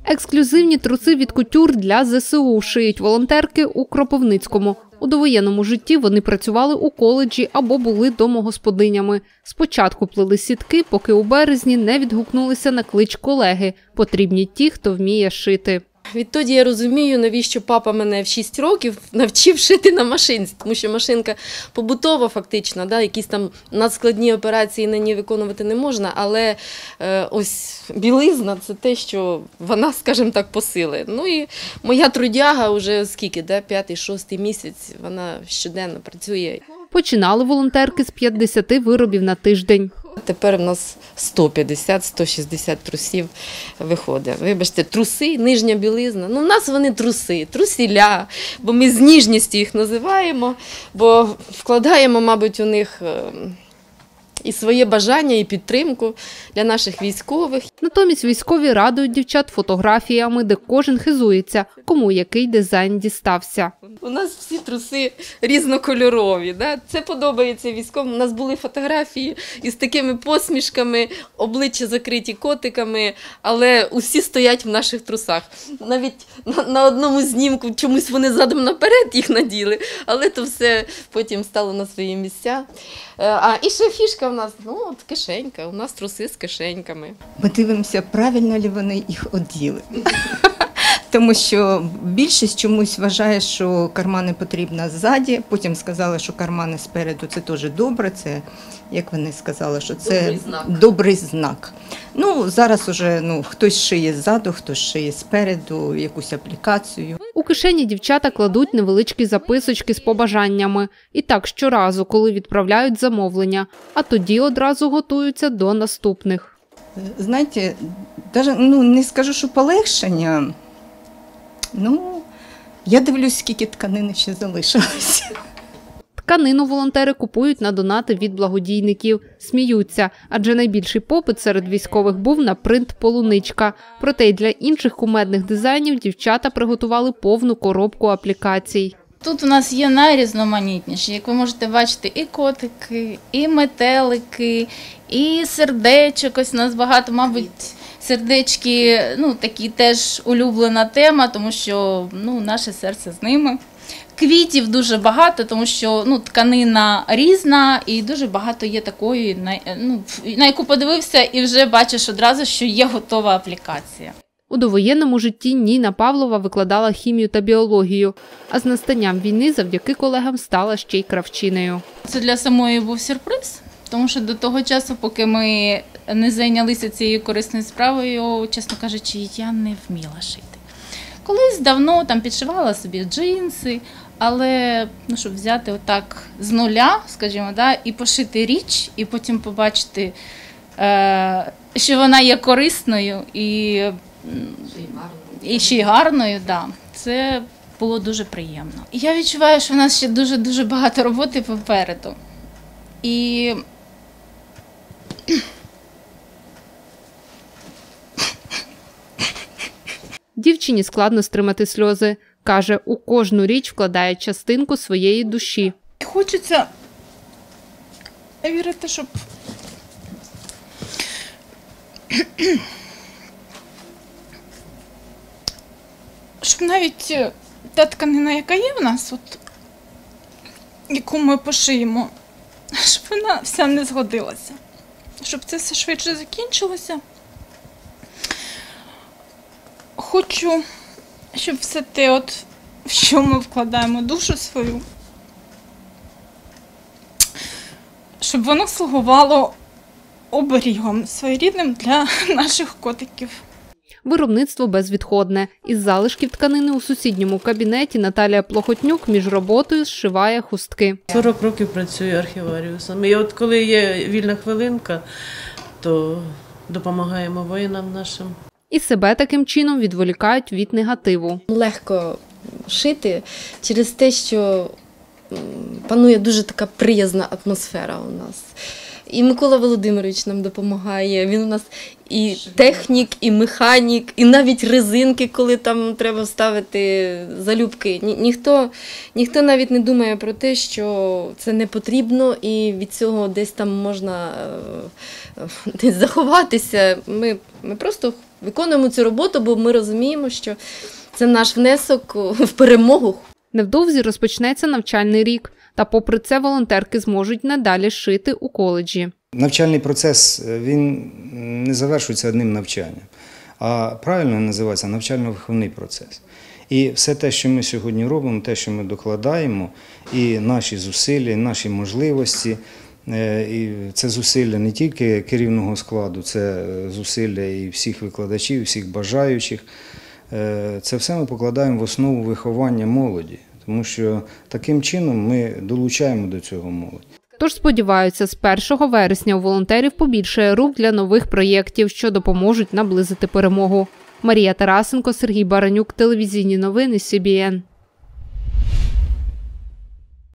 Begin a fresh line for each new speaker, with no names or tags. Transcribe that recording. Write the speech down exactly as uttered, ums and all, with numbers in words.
Ексклюзивні труси від кутюр для зе се у шиють волонтерки у Кропивницькому. У довоєнному житті вони працювали у коледжі або були домогосподинями. Спочатку плели сітки, поки у березні не відгукнулися на клич колеги. Потрібні ті, хто вміє шити.
Відтоді я розумію, навіщо папа мене в шість років навчив шити на машинці, тому що машинка побутова фактично, да, якісь там надскладні операції на ній виконувати не можна, але е, ось білизна – це те, що вона, скажімо так, посилить. Ну і моя трудяга вже скільки, да, п'ятий-шостий місяць, вона щоденно працює.
Починали волонтерки з п'ятдесяти виробів на тиждень.
Тепер у нас сто п'ятдесят - сто шістдесят трусів виходить. Вибачте, труси, нижня білизна. Ну, в нас вони труси, трусіля, бо ми з ніжністю їх називаємо, бо вкладаємо, мабуть, у них і своє бажання, і підтримку для наших військових.
Натомість військові радують дівчат фотографіями, де кожен хизується, кому який дизайн дістався.
У нас всі труси різнокольорові. Да? Це подобається військовим. У нас були фотографії із такими посмішками, обличчя закриті котиками, але усі стоять в наших трусах. Навіть на, на одному знімку чомусь вони задом наперед їх наділи, але то все потім стало на свої місця. А і ще фішка в нас, ну, от кишенька, у нас труси з кишеньками.
Ми дивимося, правильно ли вони їх оділи. Тому що більшість чомусь вважає, що кармани потрібно ззаді, потім сказали, що кармани спереду – це теж добре, це, як вони сказали, що це добрий знак. Добрий знак. Ну, зараз уже ну, хтось шиє ззаду, хтось шиє спереду, якусь аплікацію.
У кишені дівчата кладуть невеличкі записочки з побажаннями. І так щоразу, коли відправляють замовлення, а тоді одразу готуються до наступних.
Знаєте, навіть, ну, не скажу, що полегшення. Ну, я дивлюсь, скільки тканини ще залишилося.
Тканину волонтери купують на донати від благодійників. Сміються, адже найбільший попит серед військових був на принт «Полуничка». Проте й для інших кумедних дизайнів дівчата приготували повну коробку аплікацій.
Тут у нас є найрізноманітніші, як ви можете бачити, і котики, і метелики, і сердечок. Ось у нас багато, мабуть, сердечки, ну, такі теж улюблена тема, тому що, ну, наше серце з ними. Квітів дуже багато, тому що, ну, тканина різна і дуже багато є такої, на, ну, на яку подивився і вже бачиш одразу, що є готова аплікація.
У довоєнному житті Ніна Павлова викладала хімію та біологію, а з настанням війни завдяки колегам стала ще й кравчинею.
Це для самої був сюрприз, тому що до того часу, поки ми не зайнялися цією корисною справою, чесно кажучи, я не вміла шити. Колись давно там підшивала собі джинси, але ну, щоб взяти отак з нуля, скажімо, да, і пошити річ, і потім побачити, е, що вона є корисною і, і ще й гарною, да, це було дуже приємно. Я відчуваю, що в нас ще дуже-дуже багато роботи попереду. І
дівчині складно стримати сльози. Каже, у кожну річ вкладає частинку своєї душі.
Хочеться вірити, щоб щоб навіть та тканина, яка є в нас, от, яку ми пошиємо, щоб вона вся не згодилася. Щоб це все швидше закінчилося. Хочу, щоб все те, от, в що ми вкладаємо душу свою, щоб воно слугувало оберігом своєрідним для наших котиків.
Виробництво безвідходне. Із залишків тканини у сусідньому кабінеті Наталія Плохотнюк між роботою зшиває хустки.
сорок років працюю архіваріусом. І от коли є вільна хвилинка, то допомагаємо воїнам нашим.
І себе таким чином відволікають від негативу.
Легко шити через те, що панує дуже така приязна атмосфера у нас. І Микола Володимирович нам допомагає. Він у нас і технік, і механік, і навіть резинки, коли там треба вставити залюбки. Ні, ніхто, ніхто навіть не думає про те, що це не потрібно і від цього десь там можна десь заховатися. Ми, ми просто виконуємо цю роботу, бо ми розуміємо, що це наш внесок в перемогу.
Невдовзі розпочнеться навчальний рік, та попри це волонтерки зможуть надалі шити у коледжі.
Навчальний процес, він не завершується одним навчанням, а правильно називається навчально-виховний процес. І все те, що ми сьогодні робимо, те, що ми докладаємо, і наші зусилля, і наші можливості, і це зусилля не тільки керівного складу, це зусилля і всіх викладачів, і всіх бажаючих. Це все ми покладаємо в основу виховання молоді, тому що таким чином ми долучаємо до цього молодь.
Тож сподіваються, з першого вересня у волонтерів побільшає рук для нових проєктів, що допоможуть наблизити перемогу. Марія Тарасенко, Сергій Баранюк, телевізійні новини Сі Бі Ен.